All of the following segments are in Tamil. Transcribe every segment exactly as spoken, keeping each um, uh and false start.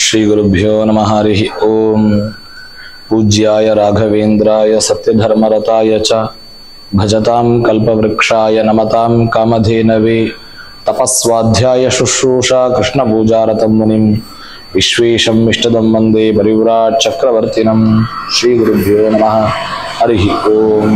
श्री गुरुभ्यो नमः हरिः ओम। पूज्याय राघवेन्द्राय सत्यधर्मरताय च भजतां कल्पवृक्षाय नमतां कामधेनवे तपस्वाध्याय शुश्रूषा कृष्णपूजारतं मुनिं विश्वेशं इष्टदं वन्दे परिव्राट् चक्रवर्तिनं। श्री गुरुभ्यो नमः हरिः ओम।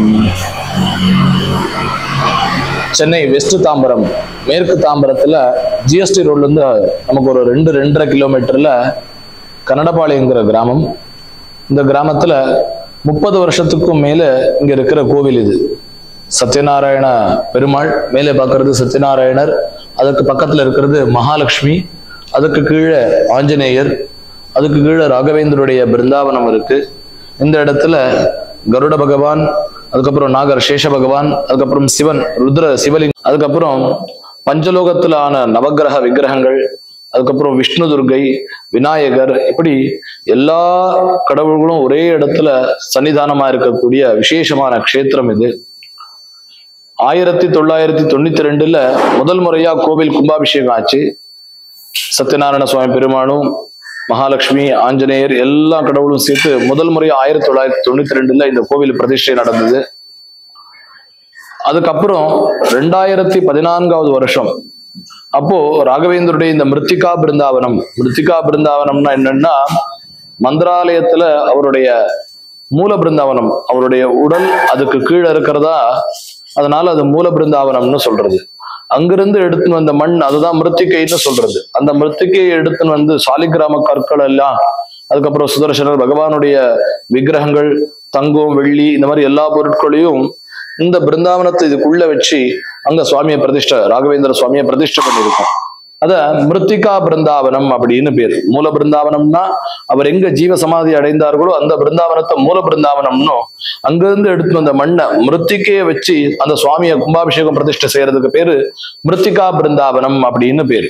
சென்னை வெஸ்ட் தாம்பரம் மேற்கு தாம்பரத்தில் ஜிஎஸ்டி ரோட்லேருந்து நமக்கு ஒரு ரெண்டு ரெண்டரை கிலோமீட்டரில் கன்னடபாளையங்கிற கிராமம். இந்த கிராமத்தில் முப்பது வருஷத்துக்கும் மேலே இங்கே இருக்கிற கோவில் இது. சத்யநாராயண பெருமாள், மேலே பார்க்கறது சத்யநாராயணர், அதுக்கு பக்கத்தில் இருக்கிறது மகாலட்சுமி, அதுக்கு கீழே ஆஞ்சநேயர், அதுக்கு கீழே ராகவேந்தருடைய பிருந்தாவனம் இருக்கு. இந்த இடத்துல கருட பகவான், அதுக்கப்புறம் நாகர் சேஷ பகவான், அதுக்கப்புறம் சிவன் ருத்ர சிவலிங்கம், அதுக்கப்புறம் பஞ்சலோகத்திலான நவகிரக விக்கிரகங்கள், அதுக்கப்புறம் விஷ்ணு துர்கை, விநாயகர், இப்படி எல்லா கடவுள்களும் ஒரே இடத்துல சன்னிதானமா இருக்கக்கூடிய விசேஷமான க்ஷேத்திரம் இது. ஆயிரத்தி தொள்ளாயிரத்தி தொண்ணூத்தி ரெண்டுல முதல் முறையா கோவில் கும்பாபிஷேகம் ஆச்சு. சத்யநாராயண சுவாமி பெருமானும் மகாலட்சுமி ஆஞ்சநேயர் எல்லா கடவுளும் சேர்த்து முதல் முறையா ஆயிரத்தி தொள்ளாயிரத்தி தொண்ணூத்தி ரெண்டுல இந்த கோவில் பிரதிஷ்டை நடந்தது. அதுக்கப்புறம் ரெண்டாயிரத்தி பதினான்காவது வருஷம் அப்போ ராகவேந்தருடைய இந்த மிருத்திகா பிருந்தாவனம், மிருத்திகா பிருந்தாவனம்னா என்னன்னா மந்திராலயத்துல அவருடைய மூல பிருந்தாவனம், அவருடைய உடல் அதுக்கு கீழே இருக்கிறதா, அதனால அது மூல பிருந்தாவனம்னு சொல்றது. அங்கிருந்து எடுத்துன்னு வந்த மண், அதுதான் மிருத்திகைன்னு சொல்றது. அந்த மிருத்திகையை எடுத்துன்னு வந்து சாலிகிராம கற்கள் எல்லாம், அதுக்கப்புறம் சுதர்சனர் பகவானுடைய விக்கிரகங்கள், தங்கம் வெள்ளி, இந்த மாதிரி எல்லா பொருட்களையும் இந்த பிருந்தாவனத்தை இதுக்குள்ள வச்சு அங்க சுவாமியை பிரதிஷ்டை, ராகவேந்திர சுவாமியை பிரதிஷ்டை பண்ணியிருக்கோம். அத மிருத்திகா பிருந்தாவனம் அப்படின்னு பேரு. மூல பிருந்தாவனம்னா அவர் எங்க ஜீவ சமாதி அடைந்தார்களோ அந்த பிருந்தாவனத்தை மூல பிருந்தாவனம்னு, அங்கிருந்து எடுத்து வந்த மண்ணை மிருத்திகையை வச்சு அந்த சுவாமியை கும்பாபிஷேகம் பிரதிஷ்டை செய்யறதுக்கு பேரு மிருத்திகா பிருந்தாவனம் அப்படின்னு பேரு.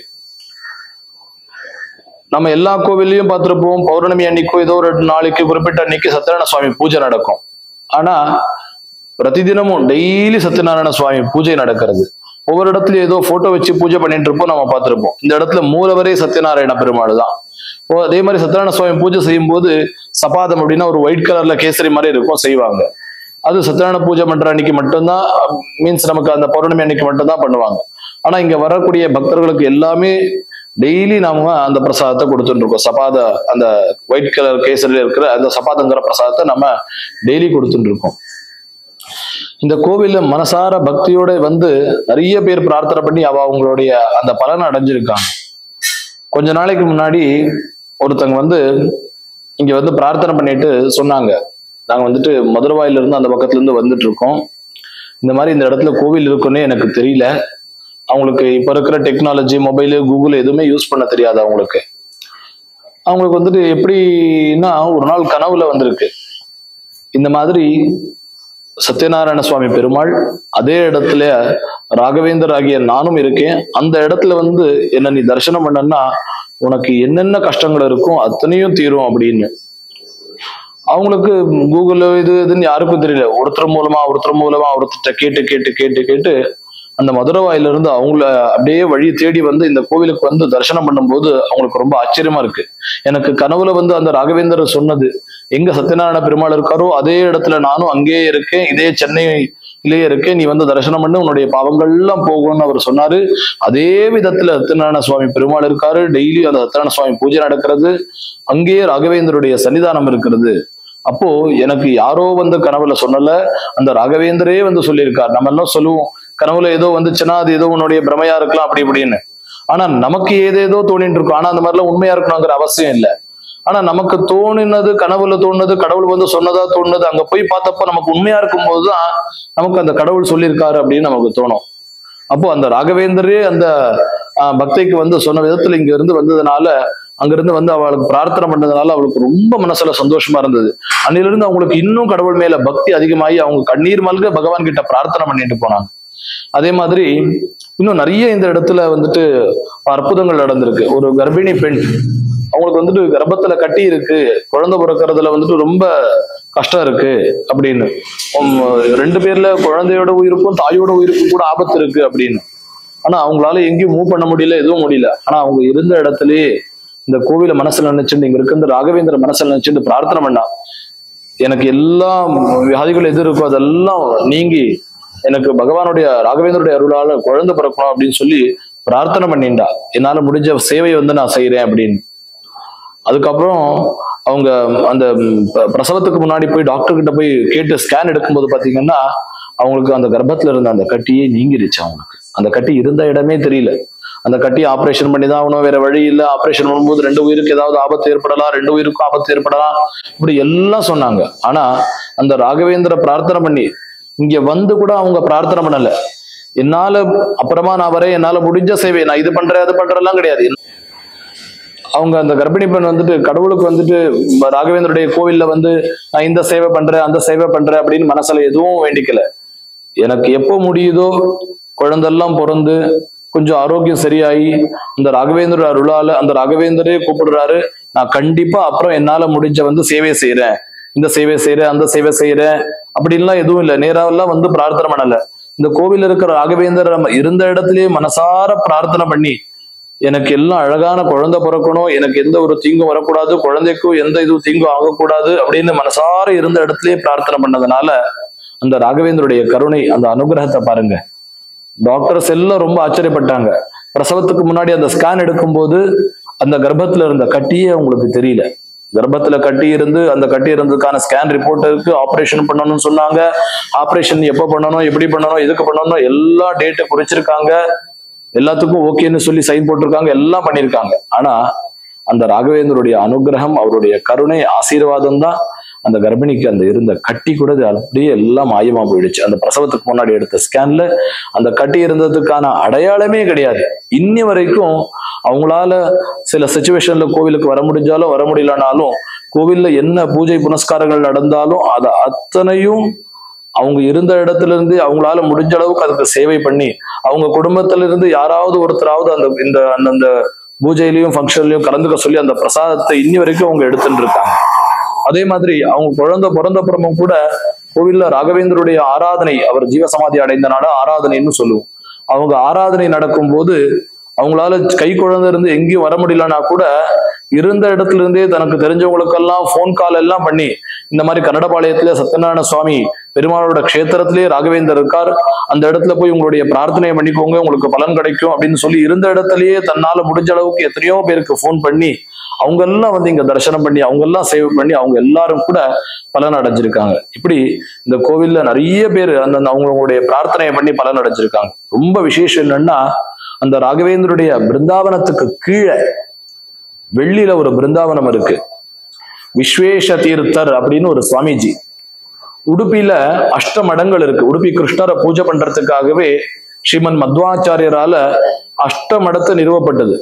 நம்ம எல்லா கோவில்லையும் பார்த்திருப்போம், பௌர்ணமி அன்னைக்கும் ஏதோ ஒரு நாளைக்கு குறிப்பிட்ட அன்னைக்கு சத்யநாராயண சுவாமி பூஜை நடக்கும். ஆனா பிரதிதினமும் டெய்லி சத்யநாராயண சுவாமி பூஜை நடக்கிறது. ஒவ்வொரு இடத்துலயும் ஏதோ போட்டோ வச்சு பூஜை பண்ணிட்டு இருப்போம், நம்ம பார்த்திருப்போம். இந்த இடத்துல மூலவரே சத்யநாராயண பெருமாள் தான். அதே மாதிரி சத்யநாராயண சுவாமி பூஜை செய்யும் போது சபாதம் அப்படின்னா ஒரு ஒயிட் கலர்ல கேசரி மாதிரி இருக்கும், செய்வாங்க. அது சத்யநாராயண பூஜை பண்ற அன்னைக்கு மட்டும்தான், மீன்ஸ் நமக்கு அந்த பௌர்ணமி அன்னைக்கு மட்டும்தான் பண்ணுவாங்க. ஆனா இங்க வரக்கூடிய பக்தர்களுக்கு எல்லாமே டெய்லி நாம அந்த பிரசாதத்தை கொடுத்துட்டு இருக்கோம். சபாத அந்த ஒயிட் கலர் கேசரியில இருக்கிற அந்த சபாதங்கிற பிரசாதத்தை நம்ம டெய்லி கொடுத்துட்டு இருக்கோம். இந்த கோவில்ல மனசார பக்தியோட வந்து நிறைய பேர் பிரார்த்தனை பண்ணி அவ அவங்களுடைய அந்த பலனை அடைஞ்சிருக்காங்க. கொஞ்ச நாளைக்கு முன்னாடி ஒருத்தங்க வந்து இங்க வந்து பிரார்த்தனை பண்ணிட்டு சொன்னாங்க, நாங்க வந்துட்டு மதுரவாயில இருந்து அந்த பக்கத்துல இருந்து வந்துட்டு இருக்கோம், இந்த மாதிரி இந்த இடத்துல கோவில் இருக்குன்னு எனக்கு தெரியல. அவங்களுக்கு இப்ப இருக்கிற டெக்னாலஜி, மொபைலு, கூகுள் எதுவுமே யூஸ் பண்ண தெரியாது அவங்களுக்கு. அவங்களுக்கு வந்துட்டு எப்படின்னா ஒரு நாள் கனவுல வந்திருக்கு, இந்த மாதிரி சத்யநாராயண சுவாமி பெருமாள் அதே இடத்துல ராகவேந்தர் ஆகிய நானும் இருக்கேன், அந்த இடத்துல வந்து என்ன நீ தரிசனம் பண்ணனா உனக்கு என்னென்ன கஷ்டங்கள் இருக்கும் அத்தனையும் தீரும் அப்படின்னு. அவங்களுக்கு கூகுள் இது இதுன்னு யாருக்கும் தெரியல. ஒருத்தர் மூலமா ஒருத்தர் மூலமா ஒருத்தர் கேட்டு கேட்டு கேட்டு கேட்டு அந்த மதுரவாயில இருந்து அவங்கள அப்படியே வழி தேடி வந்து இந்த கோவிலுக்கு வந்து தரிசனம் பண்ணும்போது அவங்களுக்கு ரொம்ப ஆச்சரியமா இருக்கு. எனக்கு கனவுல வந்து அந்த ராகவேந்தர் சொன்னது, எங்க சத்யநாராயண பெருமாள் இருக்காரோ அதே இடத்துல நானும் அங்கேயே இருக்கேன், இதே சென்னையிலேயே இருக்கேன், நீ வந்து தரிசனம் பண்ணு உன்னுடைய பாவங்கள் எல்லாம் போகும்னு அவர் சொன்னாரு. அதே விதத்துல சத்யநாராயண சுவாமி பெருமாள் இருக்காரு, டெய்லி அந்த சத்யநாராயண சுவாமி பூஜை நடக்கிறது, அங்கேயே ராகவேந்தருடைய சன்னிதானம் இருக்கிறது. அப்போ எனக்கு யாரோ வந்து கனவுல சொன்னல, அந்த ராகவேந்தரே வந்து சொல்லியிருக்கார். நம்ம எல்லாம் சொல்லுவோம் கனவுல ஏதோ வந்துச்சுன்னா அது ஏதோ உன்னுடைய பிரமையா இருக்கலாம் அப்படி இப்படின்னு. ஆனா நமக்கு ஏதேதோ தோணிட்டு இருக்கும். ஆனா அந்த மாதிரிலாம் உண்மையா இருக்கணுங்கிற அவசியம் இல்லை. ஆனா நமக்கு தோணினது, கனவுல தோணுனது, கடவுள் வந்து சொன்னதா தோணுனது, அங்க போய் பார்த்தப்ப நமக்கு உண்மையா இருக்கும் போதுதான் நமக்கு அந்த கடவுள் சொல்லியிருக்காரு அப்படின்னு நமக்கு தோணும். அப்போ அந்த ராகவேந்தரே அந்த ஆஹ் பக்திக்கு வந்து சொன்ன விதத்துல இங்க இருந்து வந்ததுனால, அங்கிருந்து வந்து அவளுக்கு பிரார்த்தனை பண்ணதுனால அவளுக்கு ரொம்ப மனசுல சந்தோஷமா இருந்தது. அன்னில இருந்து அவங்களுக்கு இன்னும் கடவுள் மேல பக்தி அதிகமாகி அவங்க கண்ணீர் மல்க பகவான் கிட்ட பிரார்த்தனை பண்ணிட்டு போனாங்க. அதே மாதிரி இன்னும் நிறைய இந்த இடத்துல வந்துட்டு அற்புதங்கள் நடந்திருக்கு. ஒரு கர்ப்பிணி பெண், அவங்களுக்கு வந்துட்டு கர்ப்பத்துல கட்டி இருக்கு, குழந்தை பிறக்கிறதுல வந்துட்டு ரொம்ப கஷ்டம் இருக்கு அப்படின்னு, ரெண்டு பேர்ல குழந்தையோட உயிருக்கும் தாயோட உயிருக்கும் கூட ஆபத்து இருக்கு அப்படின்னு. ஆனா அவங்களால எங்கேயும் மூவ் பண்ண முடியல, எதுவும் முடியல. ஆனா அவங்க இருந்த இடத்துலயே இந்த கோவில மனசுல நினைச்சுட்டு இங்க இருக்க இந்த ராகவேந்திர மனசுல நினைச்சுட்டு பிரார்த்தனை பண்ணா, எனக்கு எல்லா வியாதிகள் எது இருக்கோ அதெல்லாம் நீங்கி எனக்கு பகவானுடைய ராகவேந்தருடைய அருளால குழந்தை பிறக்கணும் அப்படின்னு சொல்லி பிரார்த்தனை பண்ணிண்டா. என்னால முடிஞ்ச சேவையை வந்து நான் செய்யறேன் அப்படின்னு. அதுக்கப்புறம் அவங்க அந்த பிரசவத்துக்கு முன்னாடி போய் டாக்டர் கிட்ட போய் கேட்டு ஸ்கேன் எடுக்கும்போது பாத்தீங்கன்னா அவங்களுக்கு அந்த கர்ப்பத்துல இருந்த அந்த கட்டியே நீங்கிருச்சு. அவங்களுக்கு அந்த கட்டி இருந்த இடமே தெரியல. அந்த கட்டி ஆப்ரேஷன் பண்ணி தான் ஆகணும், வேற வழி இல்லை. ஆப்ரேஷன் பண்ணும்போது ரெண்டு உயிருக்கு ஏதாவது ஆபத்து ஏற்படலாம், ரெண்டு உயிருக்கும் ஆபத்து ஏற்படலாம், இப்படி எல்லாம் சொன்னாங்க. ஆனா அந்த ராகவேந்திர பிரார்த்தனை பண்ணி இங்க வந்து கூட அவங்க பிரார்த்தனை பண்ணல, என்னால அப்புறமா நான் வரேன், என்னால முடிஞ்ச சேவை நான் இது பண்றேன் அது பண்றேன்லாம் கிடையாது. அவங்க அந்த கர்ப்பிணி பெண் வந்துட்டு கடவுளுக்கு வந்துட்டு ராகவேந்தருடைய கோவில்ல வந்து நான் இந்த சேவை பண்றேன் அந்த சேவை பண்றேன் அப்படின்னு மனசுல எதுவும் வேண்டிக்கல. எனக்கு எப்போ முடியுதோ குழந்தெல்லாம் பிறந்து கொஞ்சம் ஆரோக்கியம் சரியாயி அந்த ராகவேந்தர் அருளால அந்த ராகவேந்தரே கூப்பிடுறாரு, நான் கண்டிப்பா அப்புறம் என்னால முடிஞ்ச வந்து சேவை செய்யறேன், இந்த சேவை செய்யறேன் அந்த சேவை செய்யறேன் அப்படின்லாம் எதுவும் இல்லை. நேராவெல்லாம் வந்து பிரார்த்தனை பண்ணல. இந்த கோவில் இருக்கிற ராகவேந்தர் நம்ம இருந்த இடத்துலயே மனசார பிரார்த்தனை பண்ணி எனக்கு எல்லாம் அழகான குழந்தை பிறக்கணும், எனக்கு எந்த ஒரு தீங்கும் வரக்கூடாது, குழந்தைக்கும் எந்த இதுவும் தீங்கும் ஆகக்கூடாது அப்படின்னு மனசார இருந்த இடத்துலயே பிரார்த்தனை பண்ணதுனால அந்த ராகவேந்தருடைய கருணை அந்த அனுகிரகத்தை பாருங்க. டாக்டர்ஸ் எல்லாம் ரொம்ப ஆச்சரியப்பட்டாங்க. பிரசவத்துக்கு முன்னாடி அந்த ஸ்கேன் எடுக்கும்போது அந்த கர்ப்பத்துல இருந்த கட்டியே அவங்களுக்கு தெரியல. கர்ப்பத்துல கட்டி இருந்து அந்த கட்டி இருந்ததுக்கான ஸ்கேன் ரிப்போர்ட் இருக்கு. ஆப்ரேஷன் பண்ணணும்னு சொன்னாங்க. ஆப்ரேஷன் எப்ப பண்ணணும், எப்படி பண்ணணும், எதுக்கு பண்ணணும் எல்லா டேட்டை குறிச்சிருக்காங்க. எல்லாத்துக்கும் ஓகேன்னு சொல்லி சைன் போட்டிருக்காங்க, எல்லாம் பண்ணியிருக்காங்க. ஆனா அந்த ராகவேந்தருடைய அனுகிரகம் அவருடைய கருணை ஆசீர்வாதம் தான் அந்த கர்ப்பிணிக்கு அந்த இருந்த கட்டி கூட அப்படியே எல்லாம் மாயமா போயிடுச்சு. அந்த பிரசவத்துக்கு முன்னாடி எடுத்த ஸ்கேன்ல அந்த கட்டி இருந்ததுக்கான அடையாளமே கிடையாது. இன்னி வரைக்கும் அவங்களால சில சிச்சுவேஷன்ல கோவிலுக்கு வர முடிஞ்சாலும் வர முடியலனாலும் கோவில்ல என்ன பூஜை புனஸ்காரங்கள் நடந்தாலும் அதை அத்தனையும் அவங்க இருந்த இடத்துல இருந்து அவங்களால முடிஞ்ச அளவுக்கு அதுக்கு சேவை பண்ணி அவங்க குடும்பத்துல இருந்து யாராவது ஒருத்தராவது அந்த இந்த அந்தந்த பூஜையிலையும் ஃபங்க்ஷன்லயும் கலந்துக்க சொல்லி அந்த பிரசாதத்தை இன்னி வரைக்கும் அவங்க எடுத்துட்டு இருக்காங்க. அதே மாதிரி அவங்க குழந்தை பிறந்தப்புறமும் கூட கோவில்ல ராகவேந்தருடைய ஆராதனை, அவர் ஜீவசமாதி அடைந்த நாட ஆராதனைன்னு சொல்லுவோம். அவங்க ஆராதனை நடக்கும் போது அவங்களால கை குழந்தை இருந்து எங்கேயும் வர முடியலன்னா கூட இருந்த இடத்துல இருந்தே தனக்கு தெரிஞ்சவங்களுக்கெல்லாம் போன் கால் எல்லாம் பண்ணி இந்த மாதிரி கன்னடபாளையத்திலே சத்யநாராயண சுவாமி பெருமாளோட க்ஷேத்திரத்திலே ராகவேந்தர் இருக்கார், அந்த இடத்துல போய் உங்களுடைய பிரார்த்தனையை பண்ணிக்கோங்க உங்களுக்கு பலன் கிடைக்கும் அப்படின்னு சொல்லி இருந்த இடத்துலயே தன்னால முடிஞ்ச அளவுக்கு எத்தனையோ பேருக்கு போன் பண்ணி அவங்க எல்லாம் வந்து இங்க தரிசனம் பண்ணி அவங்க எல்லாம் சேவை பண்ணி அவங்க எல்லாரும் கூட பலன் அடைஞ்சிருக்காங்க. இப்படி இந்த கோவில்ல நிறைய பேர் அந்த அவங்களுடைய பிரார்த்தனையை பண்ணி பலன் அடைஞ்சிருக்காங்க. ரொம்ப விசேஷம் என்னன்னா அந்த ராகவேந்தருடைய பிருந்தாவனத்துக்கு கீழே வெள்ளியில ஒரு பிருந்தாவனம் இருக்கு. விஸ்வேஷ தீர்த்தர் அப்படின்னு ஒரு சுவாமிஜி. உடுப்பில அஷ்ட மடங்கள் இருக்கு. உடுப்பி கிருஷ்ணரை பூஜை பண்றதுக்காகவே ஸ்ரீமன் மத்வாச்சாரியரால அஷ்ட மடத்தை நிறுவப்பட்டது.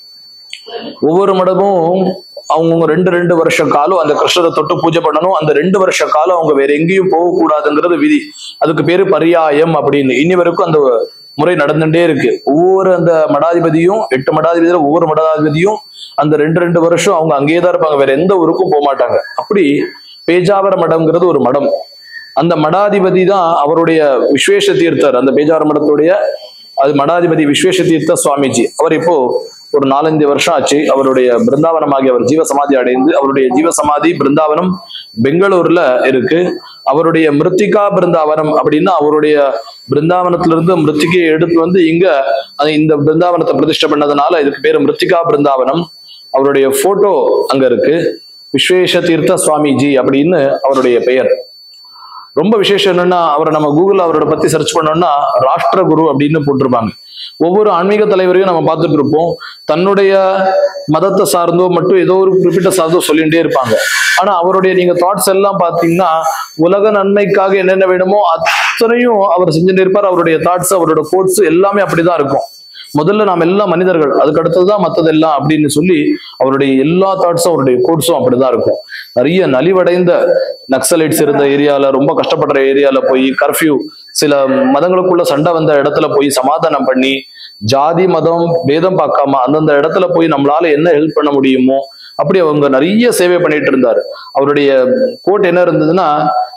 ஒவ்வொரு மடமும் அவங்க ரெண்டு ரெண்டு வருஷ காலம் அந்த கிருஷ்ணரை தொட்டு பூஜை பண்ணணும். அந்த ரெண்டு வருஷ காலம் அவங்க வேற எங்கேயும் போகக்கூடாதுங்கிறது விதி. அதுக்கு பேரு பரியாயம் அப்படின்னு. இனி வரைக்கும் அந்த முறை நடந்துட்டே இருக்கு. ஒவ்வொரு அந்த மடாதிபதியும் எட்டு மடாதிபதியில ஒவ்வொரு மடாதிபதியும் அந்த ரெண்டு ரெண்டு வருஷம் அவங்க அங்கேயே தான் இருப்பாங்க, வேற எந்த ஊருக்கும் போக மாட்டாங்க. அப்படி பேஜாவர மடம்ங்கிறது ஒரு மடம். அந்த மடாதிபதி தான் அவருடைய விஸ்வேஷ தீர்த்தர். அந்த பேஜாவர மடத்துடைய அது மடாதிபதி விஸ்வேஷ தீர்த்த சுவாமிஜி. அவர் இப்போ ஒரு நாலஞ்சு வருஷம் ஆச்சு அவருடைய பிருந்தாவனமாகி அவர் ஜீவசமாதி அடைந்து. அவருடைய ஜீவசமாதி பிருந்தாவனம் பெங்களூர்ல இருக்கு. அவருடைய மிருத்திகா பிருந்தாவனம் அப்படின்னா அவருடைய பிருந்தாவனத்திலிருந்து மிருத்திகையை எடுத்து வந்து இங்க இந்த பிருந்தாவனத்தை பிரதிஷ்டை பண்ணதுனால இதுக்கு பேரு மிருத்திகா பிருந்தாவனம். அவருடைய போட்டோ அங்க இருக்கு. விஸ்வேஷ தீர்த்த சுவாமிஜி அப்படின்னு அவருடைய பெயர். ரொம்ப விசேஷம் என்னன்னா அவரை நம்ம கூகுள் அவரோட பத்தி சர்ச் பண்ணோம்னா ராஷ்டிர குரு அப்படின்னு போட்டிருப்பாங்க. ஒவ்வொரு ஆன்மீக தலைவரையும் நம்ம பார்த்துட்டு இருப்போம், தன்னுடைய மதத்தை சார்ந்தோ மட்டும் ஏதோ ஒரு குறிப்பிட்ட சார்ந்தோ சொல்லிகிட்டே இருப்பாங்க. ஆனா அவருடைய நீங்க தாட்ஸ் எல்லாம் பார்த்தீங்கன்னா உலக நன்மைக்காக என்னென்ன வேணுமோ அத்தனையும் அவர் செஞ்சுட்டு இருப்பார். அவருடைய தாட்ஸ் அவரோட கோட்ஸ் எல்லாமே அப்படிதான் இருக்கும். முதல்ல நாம் எல்லாம் மனிதர்கள், அதுக்கு அடுத்ததுதான் மற்றதெல்லாம் அப்படின்னு சொல்லி அவருடைய எல்லா தாட்ஸும் அவருடைய கோட்ஸும் அப்படிதான் இருக்கும். நிறைய நலிவடைந்த நக்சலைட்ஸ் இருந்த ஏரியால, ரொம்ப கஷ்டப்படுற ஏரியால போய் கர்ஃபியூ, சில மதங்களுக்குள்ள சண்டை வந்த இடத்துல போய் சமாதானம் பண்ணி ஜாதி மதம் பேதம் பார்க்காம அந்தந்த இடத்துல போய் நம்மளால என்ன ஹெல்ப் பண்ண முடியுமோ அப்படி அவங்க நிறைய சேவை பண்ணிட்டு இருந்தாரு. அவருடைய கோட் என்ன இருந்ததுன்னா,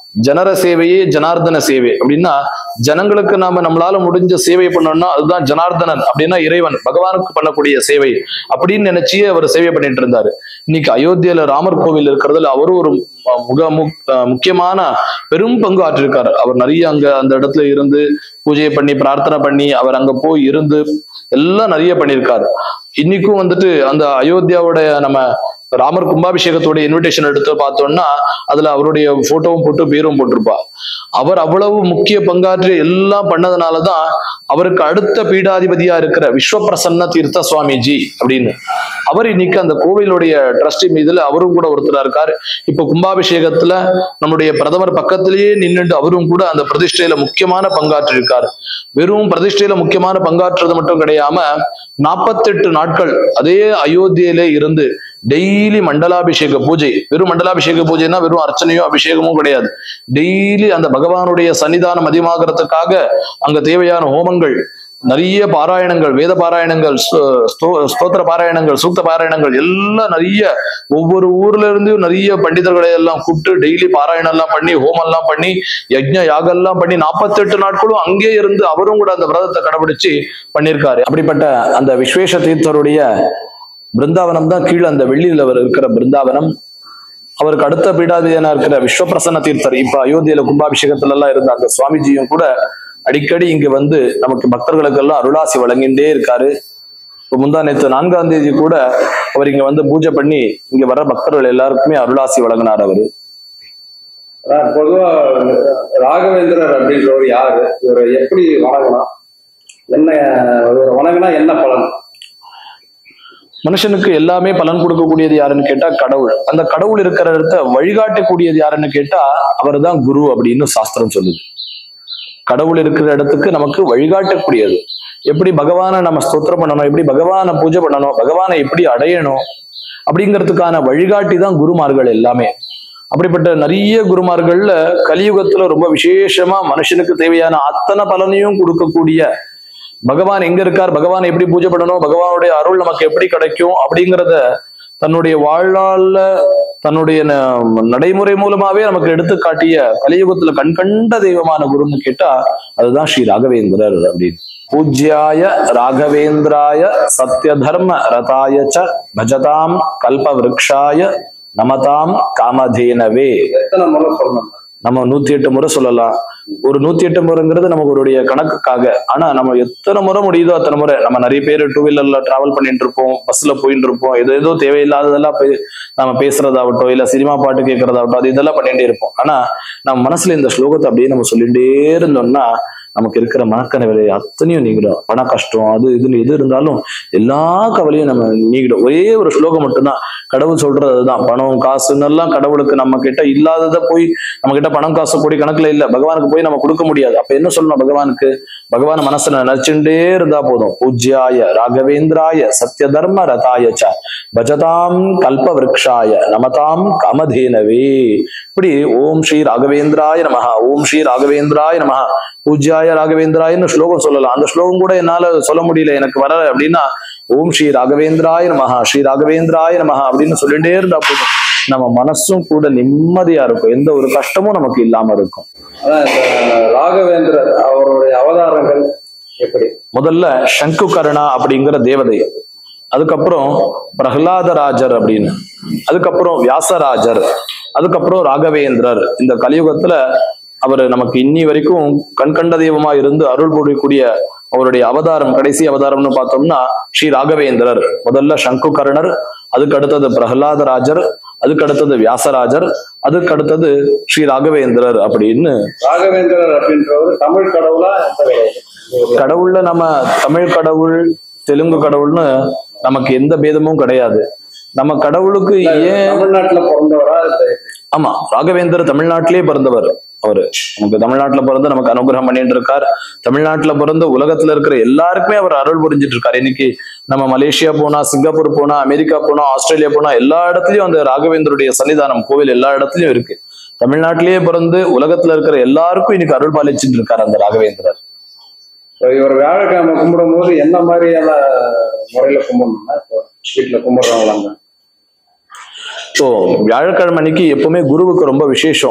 ஜனர சேவையே ஜனார்தன சேவை அப்படின்னா, ஜனங்களுக்கு நாம நம்மளால முடிஞ்ச சேவை பண்ணோம்னா அதுதான் ஜனார்தனன் அப்படின்னா இறைவன் பகவானுக்கு பண்ணக்கூடிய சேவை அப்படின்னு நினைச்சியே அவர் சேவை பண்ணிட்டு இருந்தாரு. இன்னைக்கு அயோத்தியில ராமர் கோவில் இருக்கிறதுல அவரும் ஒரு முக முக்கியமான பெரும் பங்கு ஆற்றிருக்காரு. அவர் நிறைய அங்க அந்த இடத்துல இருந்து பூஜை பண்ணி பிரார்த்தனை பண்ணி அவர் அங்க போய் இருந்து எல்லாம் நிறைய பண்ணியிருக்காரு. இன்னைக்கும் வந்துட்டு அந்த அயோத்தியாவுடைய நம்ம ராமர் கும்பாபிஷேகத்தோட இன்விடேஷன் எடுத்து பார்த்தோம்னா அதுல அவருடைய போட்டோவும் போட்டு பேரும் போட்டிருப்பா. அவர் அவ்வளவு முக்கிய பங்காற்றி எல்லாம் பண்ணதுனாலதான் அவருக்கு அடுத்த பீடாதிபதியா இருக்கிற விஸ்வபிரசன்ன தீர்த்த சுவாமிஜி அப்படின்னு அவர் இன்னைக்கு அந்த கோவிலுடைய ட்ரஸ்டி மீதுல அவரும் கூட ஒருத்தரா இருக்காரு. இப்ப கும்பாபிஷேகத்துல நம்முடைய பிரதமர் பக்கத்திலேயே நின்றுட்டு அவரும் கூட அந்த பிரதிஷ்டையில முக்கியமான பங்காற்றி இருக்காரு. வெறும் பிரதிஷ்டையில முக்கியமான பங்காற்றுறது மட்டும் கிடையாம நாற்பத்தெட்டு நாட்கள் அதே அயோத்தியிலே இருந்து டெய்லி மண்டலாபிஷேக பூஜை, வெறும் மண்டலாபிஷேக பூஜைன்னா வெறும் அர்ச்சனையோ அபிஷேகமும் கிடையாது. டெய்லி அந்த பகவானுடைய சன்னிதானம் அதிகமாகிறதுக்காக அங்க தேவையான ஹோமங்கள், நிறைய பாராயணங்கள், வேத பாராயணங்கள், ஸ்தோத்திர பாராயணங்கள், சூக்த பாராயணங்கள் எல்லாம் நிறைய ஒவ்வொரு ஊர்ல இருந்து நிறைய பண்டிதர்களை எல்லாம் கூப்பிட்டு டெய்லி பாராயணம் எல்லாம் பண்ணி ஹோமம் எல்லாம் பண்ணி யஜ்ஞ யாகம் எல்லாம் பண்ணி நாற்பத்தெட்டு நாட்களும் அங்கே இருந்து அவரும் கூட அந்த விரதத்தை கடைபிடிச்சு பண்ணியிருக்காரு. அப்படிப்பட்ட அந்த விஸ்வேஷ தீர்த்தருடைய பிருந்தாவனம் தான் கீழே அந்த வெள்ளியில் அவர் இருக்கிற பிருந்தாவனம். அவருக்கு அடுத்த பீடாதிபதியான இருக்கிற விஸ்வபிரசன்ன தீர்த்தர் இப்ப அயோத்தியில கும்பாபிஷேகத்துல எல்லாம் இருந்த அந்த சுவாமிஜியும் கூட அடிக்கடி இங்க வந்து நமக்கு பக்தர்களுக்கெல்லாம் அருளாசி வழங்கிட்டே இருக்காரு. இப்ப முந்தா நேற்று நான்காம் தேதி கூட அவர் இங்க வந்து பூஜை பண்ணி இங்க வர்ற பக்தர்கள் எல்லாருக்குமே அருளாசி வழங்கினார். அவரு பொதுவா ராகவேந்திரர் அப்படின்றவர் யாரு, இவரை எப்படி வணங்கலாம், என்ன இவரை வணங்கினா என்ன பலன்? மனுஷனுக்கு எல்லாமே பலன் கொடுக்கக்கூடியது யாருன்னு கேட்டா கடவுள். அந்த கடவுள் இருக்கிற இடத்த வழிகாட்டக்கூடியது யாருன்னு கேட்டா அவர் தான் குரு அப்படின்னு சாஸ்திரம் சொல்லுது. கடவுள் இருக்கிற இடத்துக்கு நமக்கு வழிகாட்டக்கூடியது. எப்படி பகவானை நம்ம ஸ்தோத்திரம் பண்ணணும், எப்படி பகவானை பூஜை பண்ணணும், பகவானை எப்படி அடையணும் அப்படிங்கிறதுக்கான வழிகாட்டி தான் குருமார்கள் எல்லாமே. அப்படிப்பட்ட நிறைய குருமார்கள்ல கலியுகத்துல ரொம்ப விசேஷமா மனுஷனுக்கு தேவையான அத்தனை பலனையும் கொடுக்கக்கூடிய பகவான் எங்க இருக்கார், பகவானை எப்படி பூஜை பண்ணணும், பகவானுடைய அருள் நமக்கு எப்படி கிடைக்கும் அப்படிங்கிறத தன்னுடைய வாழ்நாள்ல தன்னுடைய நடைமுறை மூலமாவே நமக்கு எடுத்து காட்டிய கலியுகத்துல கண்கண்ட தெய்வமான குருன்னு கேட்டா அதுதான் ஸ்ரீ ராகவேந்திரர் அப்படின்னு. பூஜ்யாய ராகவேந்திராய சத்ய தர்ம ரதாய ச பஜதாம் கல்ப விருக்ஷாய நமதாம் காமதேனவே. எத்தனை முறை சொல்லணும்? நம்ம நூத்தி எட்டு முறை சொல்லலாம். ஒரு நூத்தி எட்டு முறைங்கிறது நமக்கு ஒரு கணக்குக்காக. ஆனா நம்ம எத்தனை முறை முடியுதோ அத்தனை முறை. நம்ம நிறைய பேர் டூ வீலர்ல டிராவல் பண்ணிட்டு இருப்போம், பஸ்ல போயிட்டு இருப்போம், ஏதோ ஏதோ தேவையில்லாததெல்லாம் போய் நம்ம பேசுறதாகட்டும் இல்ல சினிமா பாட்டு கேட்கறதாகட்டும் அது இதெல்லாம் பண்ணிட்டே இருப்போம். ஆனா நம்ம மனசுல இந்த ஸ்லோகத்தை அப்படியே நம்ம சொல்லிட்டே இருந்தோம்னா நமக்கு இருக்கிற மனக்கனவை அத்தனையும் நீங்கிடும். பண கஷ்டம் அது இதுன்னு எது இருந்தாலும் எல்லா கவலையும் நம்ம நீங்கிடும். ஒரே ஒரு ஸ்லோகம் மட்டும்தான். கடவுள் சொல்றது அதுதான். பணம் காசுன்னு எல்லாம் கடவுளுக்கு நம்ம கிட்ட இல்லாததை போய் நம்ம கிட்ட பணம் காசு கூடி கணக்குல இல்ல, பகவானுக்கு போய் நம்ம கொடுக்க முடியாது. அப்ப என்ன சொல்லணும் பகவானுக்கு? பகவான் மனசுல நினைச்சுட்டே இருந்தா போதும். பூஜ்யாய ராகவேந்திராய சத்ய தர்ம ரதாய ச பஜதாம் கல்ப விருக்ஷாய நமதாம் காமதேனவே. இப்படி ஓம் ஸ்ரீ ராகவேந்திராய நமஹ, ஓம் ஸ்ரீ ராகவேந்திராய நமஹ, பூஜ்யாய ராகவேந்திராயன்னு ஸ்லோகம் சொல்லலாம். அந்த ஸ்லோகம் கூட என்னால சொல்ல முடியல, எனக்கு வர அப்படின்னா ஓம் ஸ்ரீ ராகவேந்திராய நமஹ, ஸ்ரீ ராகவேந்திராய நமஹ அப்படின்னு சொல்லிட்டே இருந்தா போதும். நம்ம மனசும் கூட நிம்மதியா இருக்கும், எந்த ஒரு கஷ்டமும் நமக்கு இல்லாம இருக்கும். அதான் இந்த ராகவேந்திரர் அவருடைய அவதாரங்கள் எப்படி? முதல்ல சங்கு கருணா அப்படிங்கிற தேவதை, அதுக்கப்புறம் பிரகலாதராஜர் அப்படின்னு, அதுக்கப்புறம் வியாசராஜர், அதுக்கப்புறம் ராகவேந்திரர். இந்த கலியுகத்துல அவர் நமக்கு இன்னி வரைக்கும் கண்கண்ட தெய்வமா இருந்து அருள் புரியக்கூடிய அவருடைய அவதாரம், கடைசி அவதாரம்னு பார்த்தோம்னா ஸ்ரீ ராகவேந்திரர். முதல்ல சங்கு கர்ணர், அதுக்கு அடுத்தது பிரகலாதராஜர், அதுக்கு அடுத்தது வியாசராஜர், அதுக்கு அடுத்தது ஸ்ரீ ராகவேந்திரர் அப்படின்னு. ராகவேந்திரர் அப்படின்றவர் தமிழ் கடவுளா? கடவுள்ல நம்ம தமிழ் கடவுள் தெலுங்கு கடவுள்னு நமக்கு எந்த பேதமும் கிடையாது. நம்ம கடவுளுக்கு ஏன் தமிழ்நாட்டுல பிறந்தவரா? ஆமா, ராகவேந்தர் தமிழ்நாட்டிலேயே பிறந்தவர். அவரு நமக்கு தமிழ்நாட்டுல பிறந்து நமக்கு அனுகிரகம் பண்ணிட்டு இருக்கார். தமிழ்நாட்டுல பிறந்து உலகத்துல இருக்கிற எல்லாருக்குமே அவர் அருள் புரிஞ்சிட்டு இருக்காரு. இன்னைக்கு நம்ம மலேசியா போனா, சிங்கப்பூர் போனா, அமெரிக்கா போனா, ஆஸ்திரேலியா போனா எல்லா இடத்துலயும் அந்த ராகவேந்தருடைய சன்னிதானம் கோவில் எல்லா இடத்துலயும் இருக்கு. தமிழ்நாட்டிலேயே பிறந்து உலகத்துல இருக்கிற எல்லாருக்கும் இன்னைக்கு அருள் பாலிச்சுட்டு இருக்காரு அந்த ராகவேந்திரர். இவர் வியாழக்கிழமை கும்பிடும் போது என்ன மாதிரியான முறையில கும்பிடணும்னா வீட்டுல கும்பிடுறாங்களாங்க? ஸோ வியாழக்கிழமை அன்னைக்கு எப்பவுமே குருவுக்கு ரொம்ப விசேஷம்.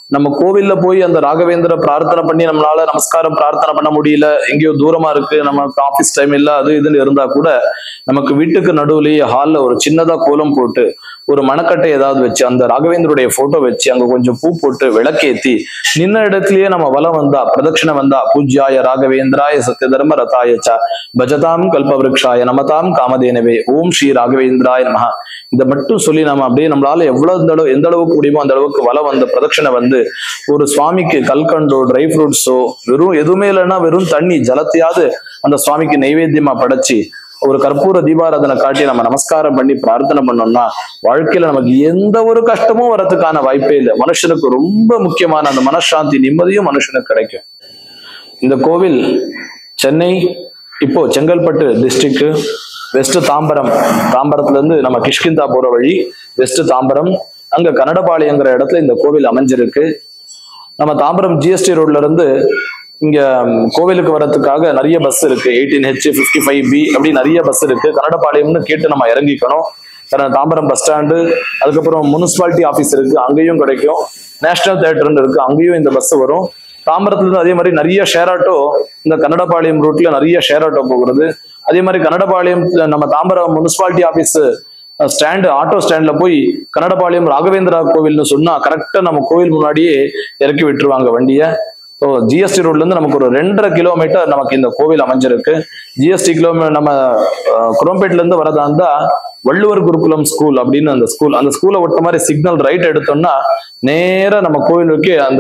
நம்ம கோவில்ல போய் அந்த ராகவேந்திர பிரார்த்தனை பண்ணி நம்மளால நமஸ்காரம் பிரார்த்தனை பண்ண முடியல, எங்கேயோ தூரமா இருக்கு, நமக்கு ஆபீஸ் டைம் இல்ல, அது இதுன்னு இருந்தா கூட நமக்கு வீட்டுக்கு நடுவுலயே ஹால்ல ஒரு சின்னதா கோலம் போட்டு ஒரு மணக்கட்டை ஏதாவது வச்சு அந்த ராகவேந்தருடைய போட்டோ வச்சு அங்க கொஞ்சம் பூ போட்டு விளக்கேத்தி நின்ன இடத்துலயே நம்ம வலம் வந்தா பிரதட்சிணை வந்தா பூஜ்யாய ராகவேந்திராய சத்ய தர்ம ரதாயச்ச பஜதாம் கல்பவ்ருக்ஷாய நமதாம் காமதேனவே ஓம் ஸ்ரீ ராகவேந்திராய நமஹ இதை மட்டும் சொல்லி நம்ம அப்படியே நம்மளால எவ்வளவு இந்த அளவு எந்த அளவுக்கு முடியுமோ அந்த அளவுக்கு வலம் வந்த பிரதட்சிணை வந்து ஒரு சுவாமிக்கு கல்கண்டோ ட்ரை ஃப்ரூட்ஸோ வெறும் எதுவுமே இல்லைன்னா வெறும் தண்ணி ஜலத்தையாவது அந்த சுவாமிக்கு நைவேத்தியமா படைச்சு ஒரு கற்பூர தீபாராதனை காட்டி நம்ம நமஸ்காரம் பண்ணி பிரார்த்தனை பண்ணோம்னா வாழ்க்கையில நமக்கு எந்த ஒரு கஷ்டமும் வரதுக்கான வாய்ப்பே இல்லை. மனுஷனுக்கு ரொம்ப முக்கியமான அந்த மனசாந்தி நிம்மதியும் மனுஷனுக்கு கிடைக்கும். இந்த கோவில் சென்னை இப்போ செங்கல்பட்டு டிஸ்ட்ரிக்ட் வெஸ்ட் தாம்பரம், தாம்பரத்துல இருந்து நம்ம கிஷ்கிந்தா போற வழி வெஸ்ட் தாம்பரம், அங்க கன்னடபாளையங்கிற இடத்துல இந்த கோவில் அமைஞ்சிருக்கு. நம்ம தாம்பரம் ஜிஎஸ்டி ரோட்ல இருந்து இங்க கோவிலுக்கு வர்றதுக்காக நிறைய பஸ் இருக்கு, eighteen H fifty five B அப்படி நிறைய பஸ் இருக்கு. கன்னடபாளையம்னு கேட்டு நம்ம இறங்கிக்கணும். தாம்பரம் பஸ் ஸ்டாண்டு, அதுக்கப்புறம் முனிசிபாலிட்டி ஆஃபீஸ் இருக்கு, அங்கேயும் கிடைக்கும். நேஷனல் தியேட்டர்னு இருக்கு, அங்கேயும் இந்த பஸ் வரும். தாம்பரத்துல இருந்து அதே மாதிரி நிறைய ஷேர் ஆட்டோ இந்த கன்னடபாளையம் ரூட்ல நிறைய ஷேர் ஆட்டோ போகிறது. அதே மாதிரி கன்னடபாளையம் நம்ம Tambaram municipality office stand auto ஸ்டாண்ட்ல போய் கன்னடபாளையம் ராகவேந்திரா கோவில்னு சொன்னா கரெக்டா நம்ம கோவில் முன்னாடியே இறக்கி விட்டுருவாங்க வண்டியை. ஸோ ஜிஎஸ்டி ரோட்ல இருந்து நமக்கு ஒரு ரெண்டரை கிலோமீட்டர் நமக்கு இந்த கோவில் அமைஞ்சிருக்கு. ஜிஎஸ்டி கிலோமீட்டர் நம்ம குரோம்பேட்ல இருந்து வரதா இருந்தா வள்ளுவர் குருகுலம் ஸ்கூல் அப்படின்னு அந்த ஸ்கூல், அந்த ஸ்கூலை ஒட்ட மாதிரி சிக்னல் ரைட் எடுத்தோம்னா நேரா நம்ம கோவிலுக்கு அந்த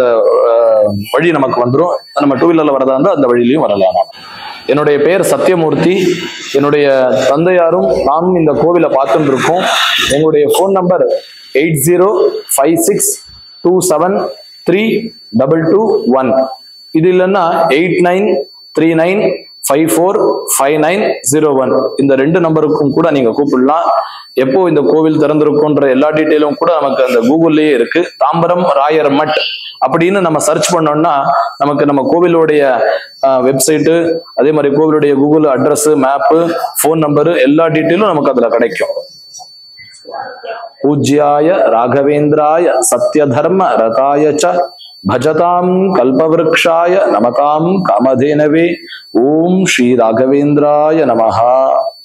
வழி நமக்கு வந்துடும். நம்ம டூ வீலர்ல வரதா இருந்தா அந்த வழியிலையும் வரலாம். என்னுடைய பெயர் சத்யமூர்த்தி. என்னுடைய தந்தையாரும் நானும் இந்த கோவிலை பார்த்துட்டு இருக்கோம். எங்களுடைய phone number eight zero five six two seven three double two one. இது இல்லைன்னா eight nine three nine five four five nine zero one. இந்த ரெண்டு நம்பருக்கும் கூட நீங்க கூப்பிடலாம். எப்போ இந்த கோவில் திறந்திருக்கும்ன்ற எல்லா டீட்டெயிலும் கூட நமக்கு அந்த கூகுள்லயே இருக்கு. தாம்பரம் ராயர் மட் அப்படின்னு நம்ம சர்ச் பண்ணோம்னா நமக்கு நம்ம கோவிலுடைய வெப்சைட்டு, அதே மாதிரி கோவிலுடைய Google address, map, phone number எல்லா டீட்டெயிலும் நமக்கு அதுல கிடைக்கும். பூஜ்யாய ராகவேந்திராய சத்ய தர்ம ரதாய ச பஜதாம் கல்பவ்ருக்ஷாய நமதாம் காமதேனவே ஓம் ஸ்ரீ ராகவேந்திராய நமஹ.